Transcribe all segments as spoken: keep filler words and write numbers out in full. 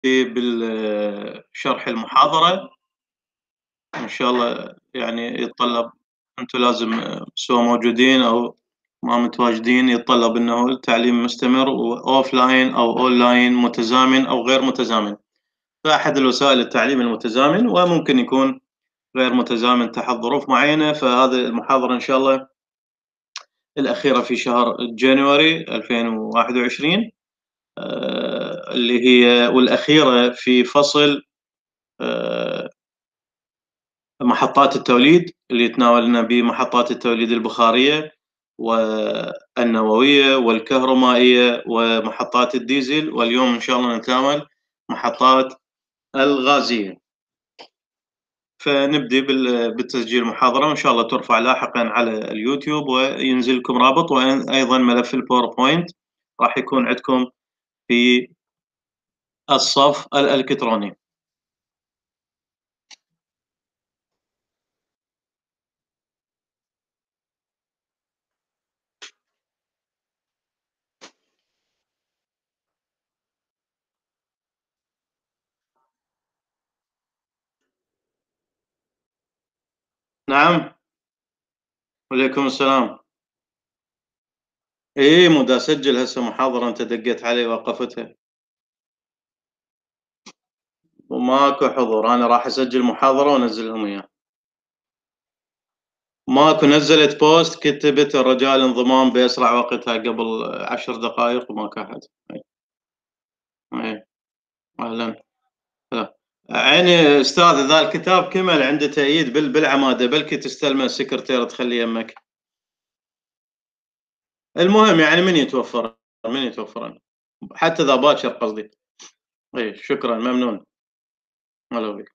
بالشرح المحاضرة. إن شاء الله يعني يتطلب أنتم لازم سواء موجودين أو ما متواجدين، يتطلب إنه التعليم مستمر وoffline أو online، متزامن أو غير متزامن. فأحد الوسائل التعليم المتزامن، وممكن يكون غير متزامن تحت ظروف معينة. فهذه المحاضرة إن شاء الله الأخيرة في شهر January ألفين وواحد وعشرين، آآ اللي هي والأخيرة في فصل آآ محطات التوليد، اللي تناولنا بمحطات التوليد البخارية والنووية والكهرومائية ومحطات الديزل. واليوم إن شاء الله نتناول محطات الغازية. فنبدي بال بتسجيل المحاضرة، وإن شاء الله تُرفع لاحقًا على اليوتيوب وينزل لكم رابط، وأيضًا ملف الPowerPoint راح يكون عندكم في الصف الإلكتروني. نعم، وعليكم السلام. إيه، مو دا أسجل هسه محاضرة، أنت دقيت علي وقفتها. وماكو حضور، أنا راح أسجل محاضرة وأنزّلهم إياها. ماكو، نزّلت post كتبت الرجاء الانضمام بأسرع وقتها قبل عشر دقايق وماكو أحد. إي. إي. أهلًا. هلا. عيني أستاذ، إذا الكتاب كمل عنده تأييد بال بالعمادة، بلكي تستلمه السكرتيرة تخليه يمك. المهم يعني من يتوفر، من يتوفر حتى إذا باكر قصدي. إي شكرًا، ممنون. هلا بك.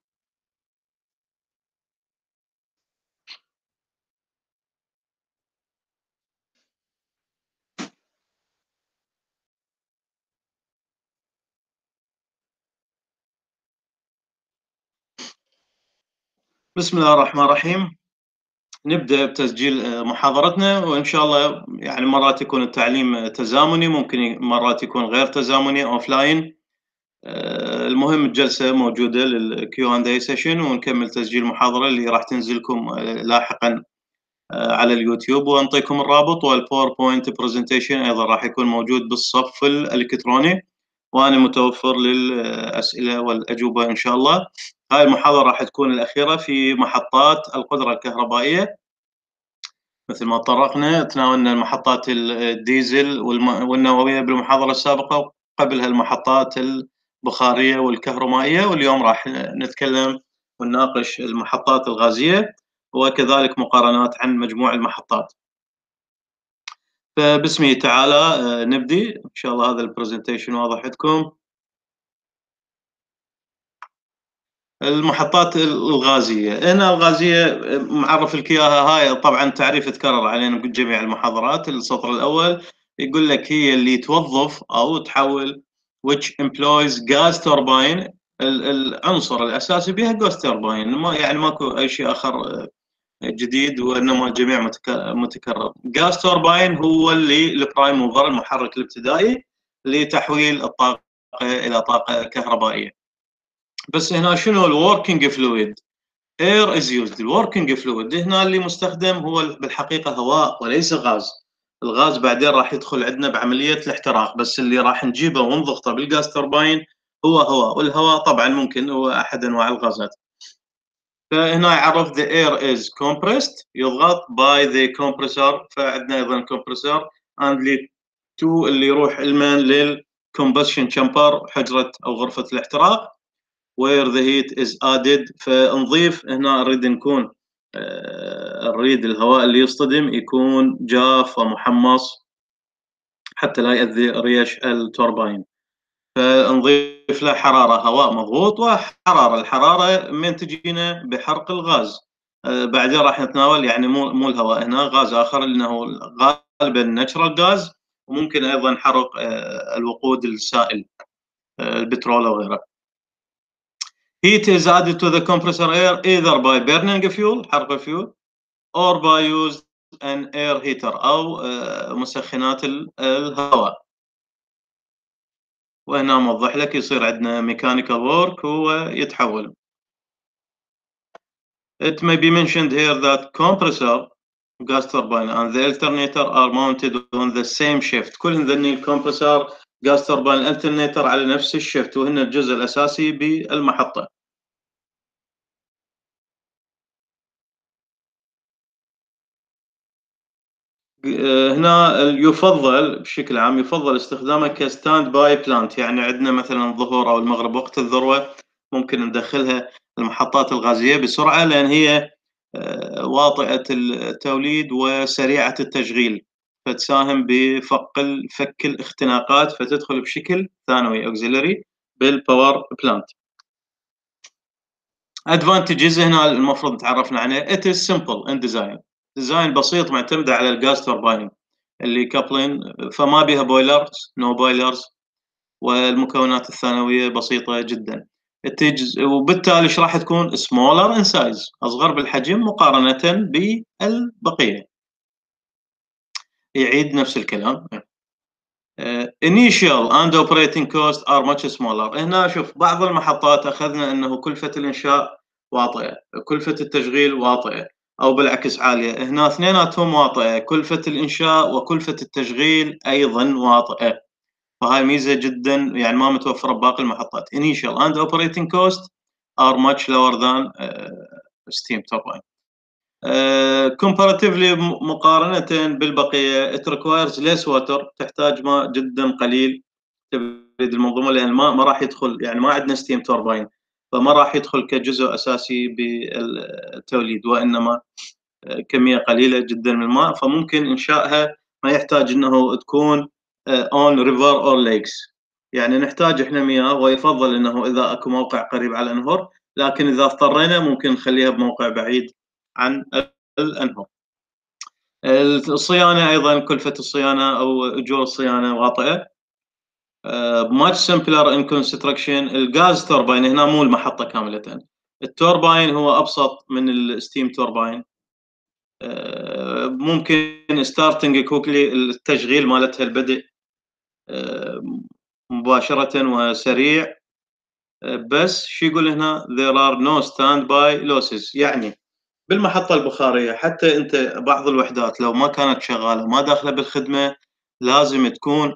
بسم الله الرحمن الرحيم. نبدأ بتسجيل آآ محاضرتنا، وإن شاء الله يعني مرات يكون التعليم تزامني، ممكن ي مرات يكون غير تزامني offline. آآ المهم الجلسة موجودة للQ and A session، ونكمل تسجيل المحاضرة اللي راح تنزل لكم آآ لاحقًا آآ على اليوتيوب، وأنطيكم الرابط. والPowerPoint presentation أيضًا راح يكون موجود بالصف الإلكتروني، وأنا متوفر للأسئلة والأجوبة إن شاء الله. هاي المحاضرة راح تكون الأخيرة في محطات القدرة الكهربائية. مثل ما تطرقنا تناولنا المحطات ال الديزل والم والنووية بالمحاضرة السابقة، وقبلها المحطات البخارية والكهرومائية. واليوم راح نتكلم ونناقش المحطات الغازية، وكذلك مقارنات عن مجموع المحطات. فباسمه تعالى آآ نبدي، إن شاء الله هذا الpresentation واضح عندكم. المحطات ال الغازية، هنا الغازية معرّف لك إياها. هاي طبعًا تعريف يتكرر علينا بجميع المحاضرات. السطر الأول يقول لك هي اللي توظّف أو تحوّل which employs gas turbine. ال العنصر الأساسي بيها gas turbine، ما يعني ماكو أي شيء آخر جديد، وإنما الجميع متك متكرر. gas turbine هو اللي الprime mover، المحرك الابتدائي لتحويل الطاقة إلى طاقة كهربائية. بس هنا شنو الworking fluid؟ air is used. الworking fluid هنا اللي مستخدم هو بالحقيقة هواء وليس غاز. الغاز بعدين راح يدخل عندنا بعملية الاحتراق، بس اللي راح نجيبه ونضغطه بالغاز توربين هو هواء. والهواء طبعًا ممكن هو أحد أنواع الغازات. فهنا يعرف the air is compressed، يضغط by the compressor. فعندنا أيضًا compressor and lead to اللي يروح المن للcombustion chamber، حجرة أو غرفة الاحتراق where the heat is added. فنضيف هنا نريد نكون آآ نريد الهواء اللي يصطدم يكون جاف ومحمص حتى لا يؤذي ريش التوربين. فنضيف له حرارة، هواء مضغوط وحرارة. الحرارة من تجينا بحرق الغاز. آآ بعدين راح نتناول يعني مو مو الهواء هنا، غاز آخر لأنه غالبًا natural gas، وممكن أيضًا حرق آآ الوقود السائل، آآ البترول وغيره. Heat is added to the compressor air either by burning fuel، حرق fuel، or by use an air heater أو آآ مسخنات ال الهواء. وهنا موضح لك يصير عندنا mechanical work ويتحول. It may be mentioned here that compressor, gas turbine and the alternator are mounted on the same shaft. كل ذني الكمبرسور gas turbine alternator على نفس الشفت وهن الجزء الأساسي بالمحطة. هنا يفضل بشكل عام يفضل استخدامه كستاند باي بلانت، يعني عندنا مثلا الظهر او المغرب وقت الذروه ممكن ندخلها المحطات الغازيه بسرعه لان هي واطئه التوليد وسريعه التشغيل، فتساهم بفك فك الاختناقات فتدخل بشكل ثانوي اوكسيلري بالباور بلانت. ادفانتجز هنا المفروض تعرفنا عنها. it is simple in design. ديزاين بسيط معتمدة على الغاز توربين اللي كابلين، فما بيها بويلرز نو بويلرز، والمكونات الثانوية بسيطة جدا. التجز وبالتالي ايش راح تكون smaller in size، أصغر بالحجم مقارنة بالبقية. يعيد نفس الكلام. Uh, initial and operating costs are much smaller. هنا شوف بعض المحطات أخذنا أنه كلفة الإنشاء واطئة، كلفة التشغيل واطئة، أو بالعكس عالية. هنا اثنيناتهم واطئة، كلفة الإنشاء وكلفة التشغيل أيضا واطئة، فهاي ميزة جدا يعني ما متوفرة بباقي المحطات. Initial and operating costs are much lower than uh, steam turbine. comparatively مقارنة بالبقية it requires less water، تحتاج ماء جدا قليل تبريد المنظومة، لأن الماء ما راح يدخل، يعني ما عندنا ستيم توربين فما راح يدخل كجزء أساسي بالتوليد، وإنما كمية قليلة جدا من الماء، فممكن إنشائها ما يحتاج إنه تكون on river or lakes. يعني نحتاج إحنا مياه، ويفضل إنه إذا أكو موقع قريب على الأنهر، لكن إذا اضطرينا ممكن نخليها بموقع بعيد عن الأنهر. الصيانة أيضا كلفة الصيانة أو أجور الصيانة واطئة. uh, much simpler in construction. الغاز توربين هنا مو المحطة كاملة، التوربين هو أبسط من الستيم توربين. uh, ممكن ستارتنج كوكلي التشغيل مالتها البدء uh, مباشرة وسريع. uh, بس شو يقول هنا there are no standby losses، يعني بالمحطة البخارية حتى أنت بعض الوحدات لو ما كانت شغالة ما داخلة بالخدمة لازم تكون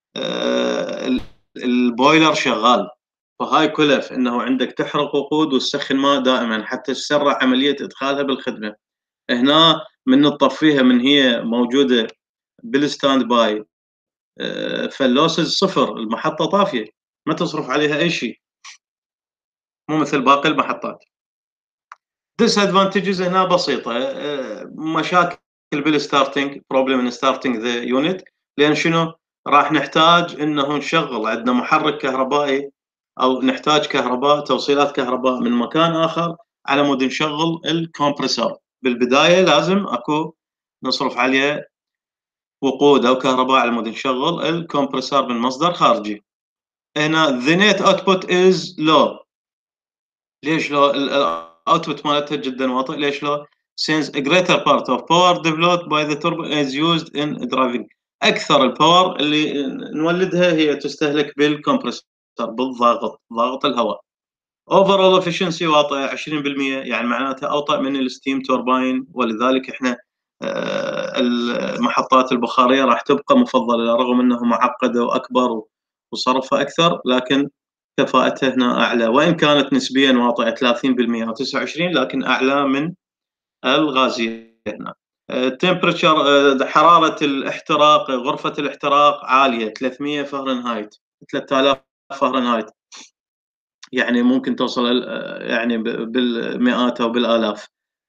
البويلر شغال، فهاي كلف انه عندك تحرق وقود وتسخن ماء دائما حتى تسرع عملية ادخالها بالخدمة. هنا من تطفيها من هي موجودة بالستاند باي فاللوسز صفر، المحطة طافية ما تصرف عليها اي شيء، مو مثل باقي المحطات. disadvantages هنا بسيطة، مشاكل بالستارتنج بروبلم ان ستارتنج ذا يونت، لان شنو راح نحتاج انه نشغل عندنا محرك كهربائي او نحتاج كهرباء توصيلات كهرباء من مكان اخر على مود نشغل الكمبرسور. بالبداية لازم اكو نصرف عليه وقود او كهرباء على مود نشغل الكمبرسور من مصدر خارجي. هنا the net output is low. ليش لو الاوتبوت مالتها جدا واطئ؟ ليش لو since a greater part of power developed by the turbine is used in driving. اكثر الباور اللي نولدها هي تستهلك بالكمبرسور بالضغط ضغط الهواء. overall efficiency واطئه عشرين بالمئة، يعني معناتها اوطى من الستيم توربين، ولذلك احنا المحطات البخاريه راح تبقى مفضله رغم انه معقده واكبر وصرفها اكثر، لكن كفاءتها هنا أعلى، وإن كانت نسبيا واطئة ثلاثين بالمئة أو تسعة وعشرين لكن أعلى من الغازية هنا. temperature حرارة الاحتراق غرفة الاحتراق عالية ثلاثمئة فahrenheit ثلاثة آلاف فahrenheit، يعني ممكن توصل يعني بالمئات أو بالآلاف.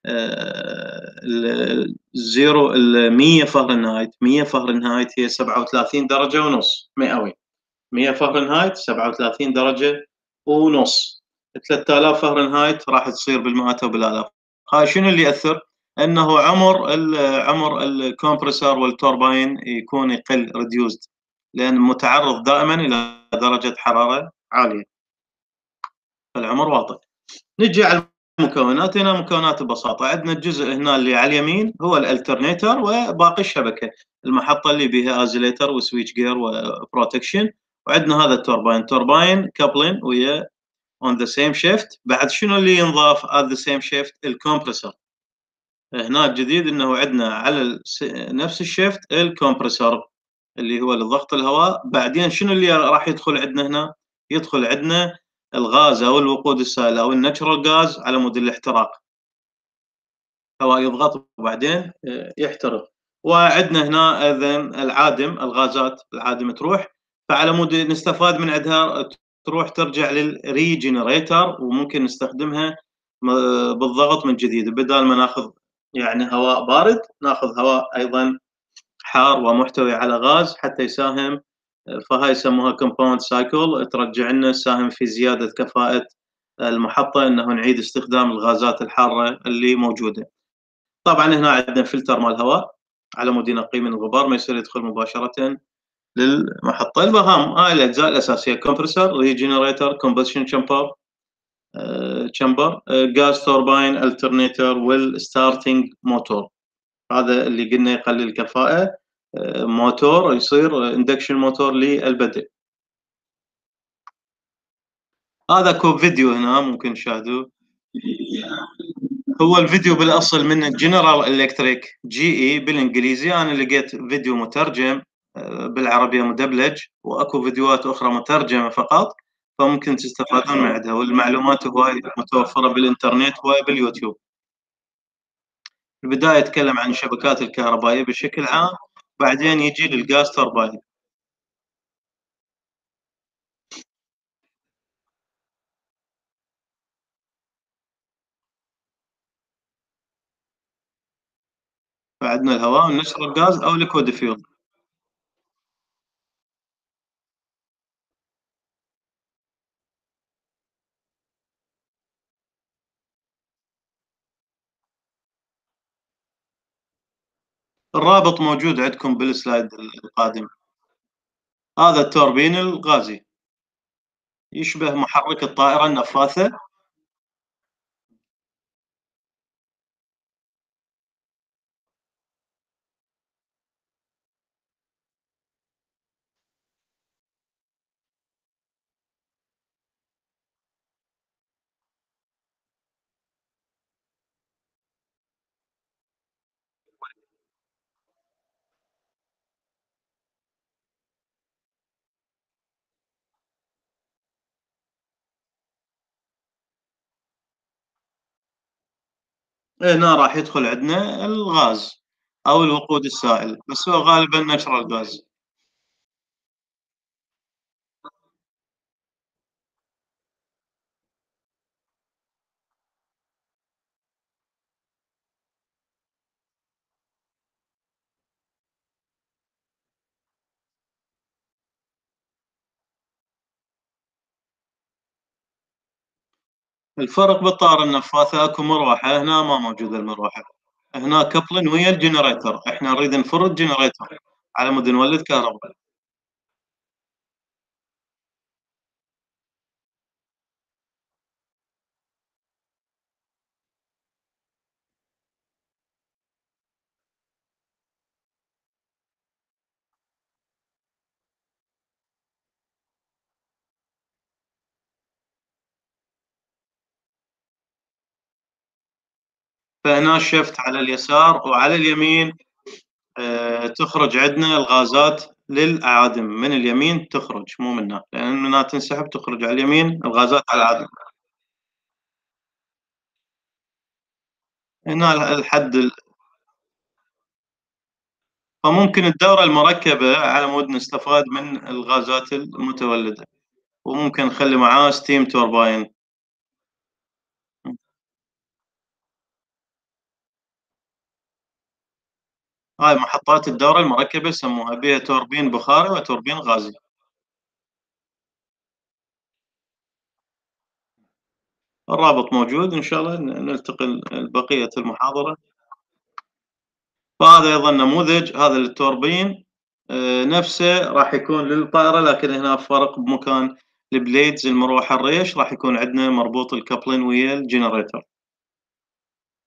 الزيرو المية فahrenheit مية فahrenheit هي سبعة وثلاثين درجة ونص مئوي، مية فahrenheit سبعة وثلاثين درجة ونص، ثلاثة آلاف فahrenheit راح تصير بالمئات وبالالاف. هاي شنو اللي ياثر؟ انه عمر عمر الكمبرسور والتوربين يكون يقل ريديوزد، لان متعرض دائما الى درجه حراره عاليه، فالعمر واطئ. نجي على المكونات. هنا مكونات ببساطه عندنا الجزء هنا اللي على اليمين هو الالترنيتر وباقي الشبكه، المحطه اللي بها ازيليتر وسويتش جير وبروتكشن، وعندنا هذا التوربين، توربين coupling ويا on the same shift. بعد شنو اللي ينضاف at the same shift؟ الcompressor. هنا الجديد إنه عندنا على الس نفس الشيفت الcompressor اللي هو لضغط الهواء. بعدين شنو اللي راح يدخل عندنا هنا؟ يدخل عندنا الغاز أو الوقود السائل أو الnatural gas على مود الاحتراق. هواء يضغط وبعدين آآ يحترق. وعندنا هنا أيضًا العادم، الغازات العادمة تروح، فعلى مود نستفاد من عندها تروح ترجع للregenerator وممكن نستخدمها م بالضغط من جديد، بدال ما ناخذ يعني هواء بارد، ناخذ هواء أيضًا حار ومحتوي على غاز حتى يساهم. فهاي يسموها compound cycle، ترجع لنا تساهم في زيادة كفاءة المحطة إنه نعيد استخدام الغازات الحارة اللي موجودة. طبعًا هنا عندنا فلتر مال هواء على مود ينقيه من الغبار، ما يصير يدخل مباشرةً للمحطة. المهم هاي الأجزاء الأساسية compressor regenerator combustion chamber آآ chamber آآ gas turbine alternator والstarting motor. هذا اللي قلنا يقلل الكفاءة. آآ موتور يصير induction motor للبدء. هذا أكو فيديو هنا ممكن تشاهدوه. هو الفيديو بالأصل من General Electric جي إي بالإنجليزي، أنا لقيت فيديو مترجم آآ بالعربية مدبلج، وأكو فيديوهات أخرى مترجمة فقط، فممكن تستفادون من عندها، والمعلومات هواي متوفرة بالإنترنت وباليوتيوب. في البداية يتكلم عن الشبكات الكهربائية بشكل عام، بعدين يجي للgas turbine. فعندنا الهواء والnatural gas أو liquid fuel. الرابط موجود عندكم بالslide القادم. هذا التوربين الغازي، يشبه محرك الطائرة النفاثة. هنا راح يدخل عندنا الغاز أو الوقود السائل، بس هو غالبًا natural gas. الفرق بالطائرة النفاثة أكو مروحة، هنا ما موجودة المروحة. هنا coupling ويا الgenerator، إحنا نريد نفرّد generator على مود نولد كهربا. فهنا shift على اليسار وعلى اليمين آآ تخرج عندنا الغازات للأعادم، من اليمين تخرج مو من هنا، لأن من هنا تنسحب تخرج على اليمين الغازات على الأعادم. هنا ال الحد ال فممكن الدورة المركبة على مود نستفاد من الغازات المتولدة، وممكن نخلي معاه steam turbine. إمم. هاي محطات الدورة المركبة يسموها، بيها توربين بخاري وتوربين غازي. الرابط موجود، إن شاء الله ن نلتقي ل بقية المحاضرة. فهذا أيضًا نموذج، هذا التوربين آآ نفسه راح يكون للطائرة، لكن هنا فرق بمكان الblades المروحة الريش راح يكون عندنا مربوط الcoupling ويا الgenerator.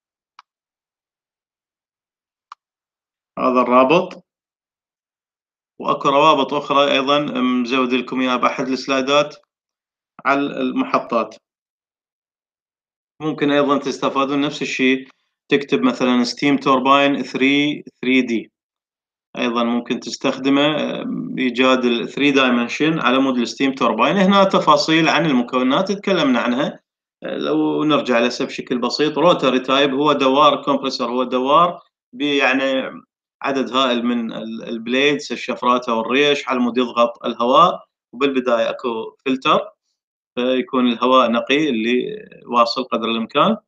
هذا الرابط. وأكو روابط أخرى أيضًا مزود لكم إياها بأحد السلايدات على المحطات. ممكن أيضًا تستفادون نفس الشيء، تكتب مثلًا steam turbine ثري ثري دي أيضًا ممكن تستخدمه آه، بإيجاد الثري dimension على مود الsteam turbine. هنا تفاصيل عن المكونات تكلمنا عنها. آآ لو نرجع له هسه بشكل بسيط rotary type هو دوار compressor، هو دوار بيعني عدد هائل من ال الblades الشفرات أو الريش على مود يضغط الهواء، وبالبداية أكو فلتر فيكون الهواء نقي اللي واصل قدر الإمكان،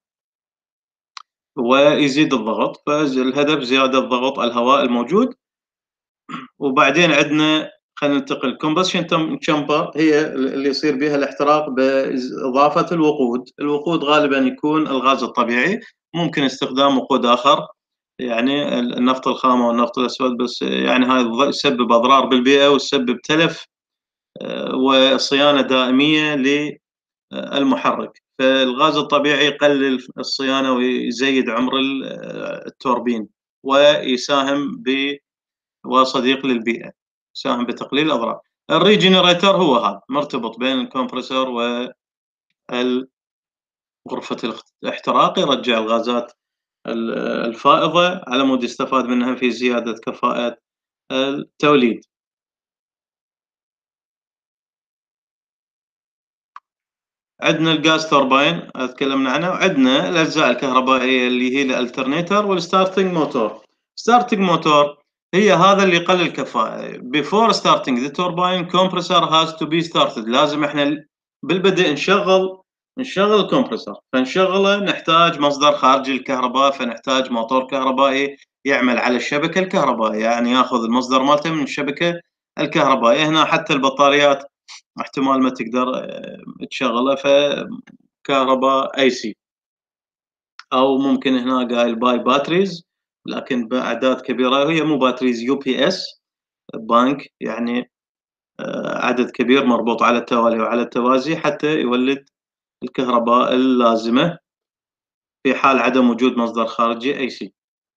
ويزيد الضغط، فالهدف زيادة ضغط الهواء الموجود. وبعدين عندنا خلينا ننتقل combustion chamber هي اللي يصير بها الاحتراق بإضافة الوقود. الوقود غالبًا يكون الغاز الطبيعي، ممكن استخدام وقود آخر يعني النفط الخام أو النفط الأسود، بس يعني هاي يسبب أضرار بالبيئة ويسبب تلف آآ وصيانة دائمية للمحرك. فالغاز الطبيعي يقلل الصيانة ويزيد عمر ال التوربين، ويساهم ب وصديق للبيئة، يساهم بتقليل الأضرار. الregenerator هو هذا مرتبط بين الكمبرسور وال غرفة الاحتراق، يرجع الغازات ال الفائضة على مود يستفاد منها في زيادة كفاءة التوليد. عندنا الgas turbine هذا تكلمنا عنه، وعندنا الأجزاء الكهربائية اللي هي الalternator والstarting motor. starting motor هي هذا اللي يقلل الكفاءة. before starting the turbine compressor has to be started. لازم إحنا بالبدء نشغل نشغل الكمبرسور، فنشغله نحتاج مصدر خارجي للكهرباء، فنحتاج موتور كهربائي يعمل على الشبكة الكهربائية، يعني ياخذ المصدر مالته من الشبكة الكهربائية. هنا حتى البطاريات احتمال ما تقدر آه، تشغله، فكهرباء اي سي، او ممكن هنا قايل باي باتريز لكن باعداد كبيره، هي مو باتريز، يو بي اس بانك، يعني آه، عدد كبير مربوط على التوالي وعلى التوازي حتى يولد الكهرباء اللازمه في حال عدم وجود مصدر خارجي اي سي.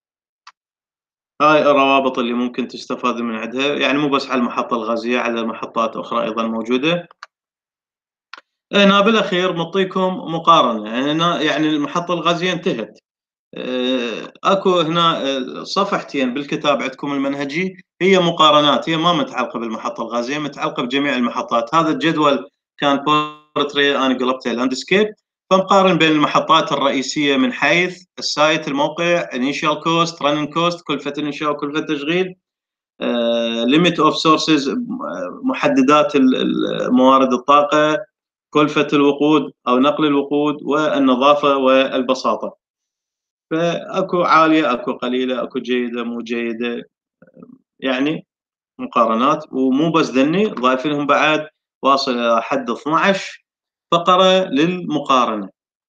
هاي الروابط اللي ممكن تستفاد من عندها، يعني مو بس على المحطه الغازيه، على محطات اخرى ايضا موجوده. هنا بالأخير نعطيكم مقارنة. يعني هنا يعني المحطة الغازية انتهت. آه، اكو هنا آه، صفحتين بالكتاب عندكم المنهجي، هي مقارنات، هي ما متعلقة بالمحطة الغازية، متعلقة بجميع المحطات. هذا الجدول كان بورتري أنا قلبته لاندسكيب، فمقارن بين المحطات الرئيسية من حيث السايت، الموقع، initial cost، running cost، كلفة الإنشاء وكلفة التشغيل، ليميت اوف سورسز، محددات موارد الطاقة، كلفة الوقود أو نقل الوقود، والنظافة والبساطة. فأكو عالية، أكو قليلة، أكو جيدة، مو جيدة، يعني مقارنات. ومو بس ذني، ضايف لهم بعد واصل إلى حد اثنعش فقرة للمقارنة.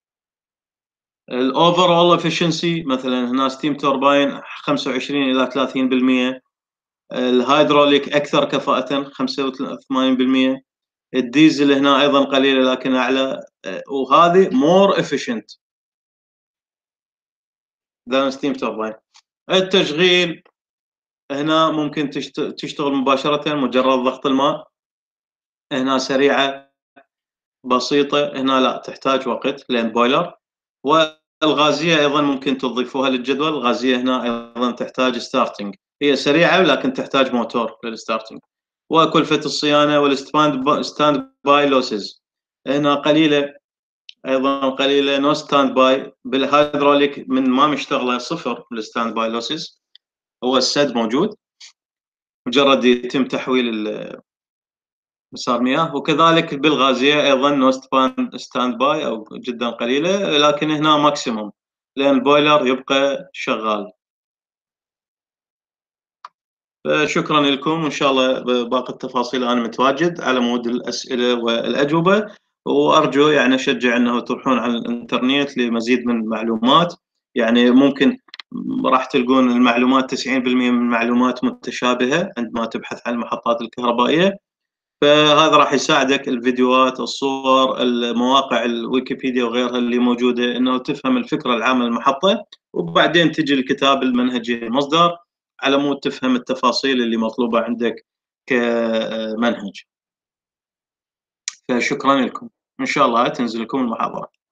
الأوفر أول efficiency مثلا هنا ستيم توربين خمسة وعشرين إلى ثلاثين بالمئة، الهيدروليك أكثر كفاءة خمسة وثمانين بالمئة، الديزل هنا أيضا قليلة لكن أعلى، وهذه more efficient than steam turbine. التشغيل هنا ممكن تشتغل مباشرة مجرد ضغط الماء، هنا سريعة بسيطة، هنا لا تحتاج وقت لين بويلر. والغازية أيضا ممكن تضيفوها للجدول، الغازية هنا أيضا تحتاج ستارتنج، هي سريعة لكن تحتاج موتور للستارتنج. وكلفة الصيانة والستاند باي لوسز هنا قليلة، ايضا قليله، نو ستاند باي. بالهيدروليك من ما مشتغله صفر الستاند باي لوسز، هو السد موجود مجرد يتم تحويل مسار مياه. وكذلك بالغازيه ايضا نو ستاند باي او جدا قليله، لكن هنا ماكسيموم لان البويلر يبقى شغال. شكرا لكم، وان شاء الله باقي التفاصيل انا متواجد على مود الاسئله والاجوبه، وارجو يعني اشجع انه تروحون على الانترنت لمزيد من المعلومات. يعني ممكن راح تلقون المعلومات تسعين بالمئة من المعلومات متشابهه عندما تبحث عن المحطات الكهربائيه، فهذا راح يساعدك الفيديوهات، الصور، المواقع، الويكيبيديا وغيرها اللي موجوده، انه تفهم الفكره العامه للمحطه، وبعدين تجي الكتاب المنهجي المصدر على مود تفهم التفاصيل اللي مطلوبه عندك كمنهج. فشكرًا لكم، إن شاء الله تنزل لكم المحاضرة.